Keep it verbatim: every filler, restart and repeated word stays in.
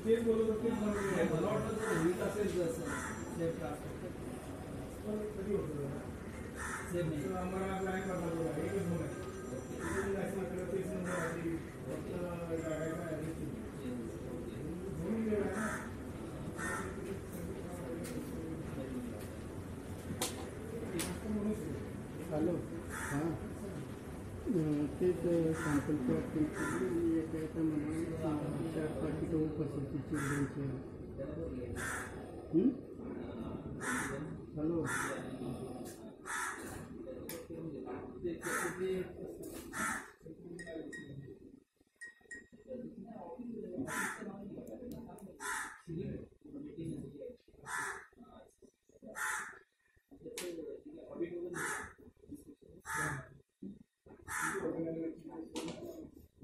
तेच बोलत होते मला वाटतं वीक असेल जसं सेफ पण कधी होतं सेफ आम्हाला ब्लँक वाटला एकच नंबर आहे तेच नंबर आहे हॅलो हां तेच सॅम्पलची ऑप्शन एका एका मला चार पाकिट उपस्थिती चिल्ड्रनचे हॅलो